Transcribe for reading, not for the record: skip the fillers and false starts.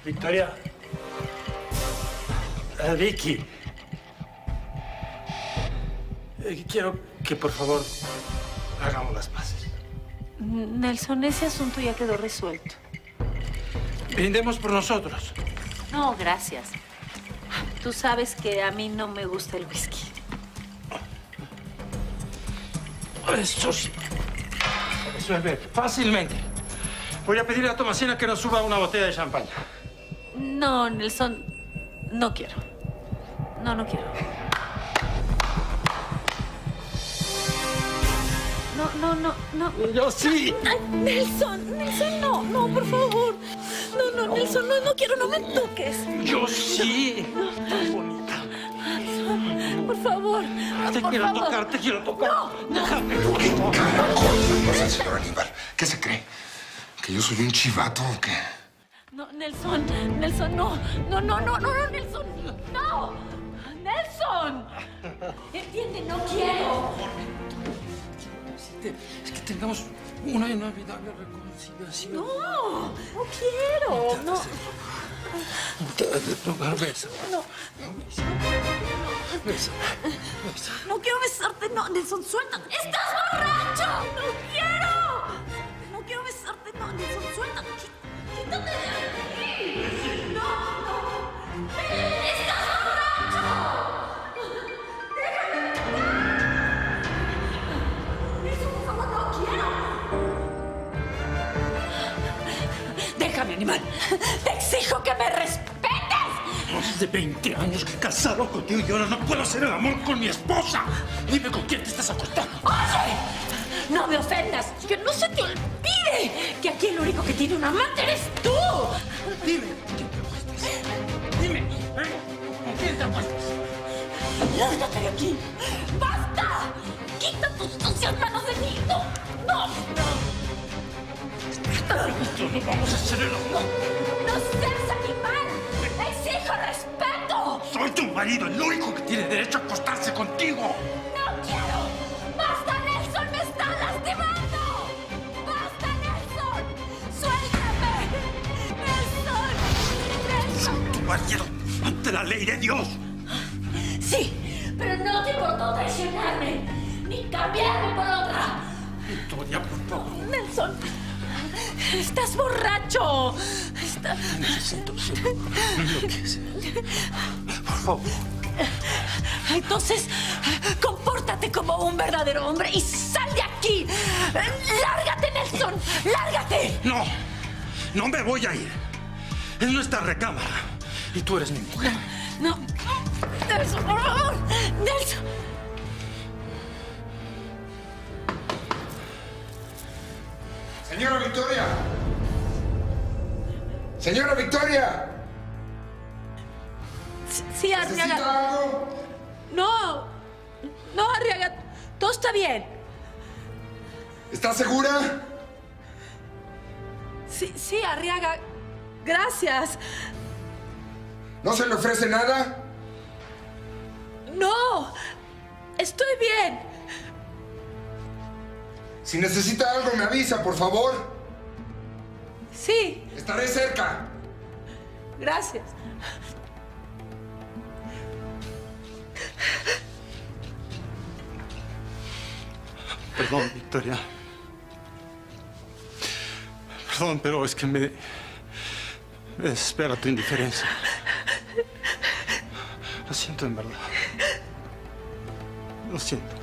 Victoria. Vicky. Quiero que, por favor, hagamos las paces. Nelson, ese asunto ya quedó resuelto. Brindemos por nosotros. No, gracias. Tú sabes que a mí no me gusta el whisky. Eso sí. Se resuelve fácilmente. Voy a pedirle a Tomasina que nos suba una botella de champán. No, Nelson, no quiero. No quiero. No. Yo sí. Ay, Nelson, no, por favor. No, Nelson, no quiero, no me toques. Yo sí. Tan bonita. Nelson, por favor. Te quiero tocar. No. Déjame. ¿Qué carajos le pasa al señor Aníbal? ¿Qué se cree? ¿Que yo soy un chivato o qué? No, Nelson, no, Nelson, no. Nelson. Entiende, no quiero. Es que tengamos una inolvidable reconciliación. No quiero. No. Bésame. No. Bésame. No quiero besarte, no, Nelson, suelta. ¡Estás borracho! ¡No quiero! No quiero besarte, no, Nelson, suelta. Quítate de aquí. No. ¡Estás borracho! Nelson, por favor, no quiero. Déjame, animal. Te exijo que me respetes. Más de 20 años casado contigo y ahora no puedo hacer el amor con mi esposa. Dime con quién te estás acostando. ¡Oye! No me ofendas. Que no se te olvide que aquí el único que tiene un amante eres tú. Dime con quién te acuestas. Dime, ¿con quién te acuestas? ¡Lárgate de aquí! ¡Basta! ¡Quita tus sucias manos de mí! ¡No! No vamos a hacer el amor. ¡No seas animal! ¡Exijo respeto! Soy tu marido, el único que tiene derecho a acostarse contigo. ¡No quiero! ¡Basta, Nelson! ¡Me estás lastimando! ¡Basta, Nelson! ¡Suéltame! ¡Nelson! Soy tu marido ante la ley de Dios. Sí, pero no te importó traicionarme ni cambiarme por otra. Victoria, por favor. Nelson, estás borracho. Necesito lo que es. Por favor. Entonces, compórtate como un verdadero hombre y sal de aquí. ¡Lárgate, Nelson! ¡Lárgate! No me voy a ir. Es nuestra recámara y tú eres mi mujer. No. Nelson, por favor. Nelson. Señora Victoria. Señora Victoria. Sí, Arriaga. ¿Necesita algo? No, Arriaga. Todo está bien. ¿Está segura? Sí, Arriaga. Gracias. ¿No se le ofrece nada? No. Estoy bien. Si necesita algo, me avisa, por favor. Sí. Estaré cerca. Gracias. Perdón, Victoria. Perdón, pero es que me desespera tu indiferencia. Lo siento, en verdad. Lo siento.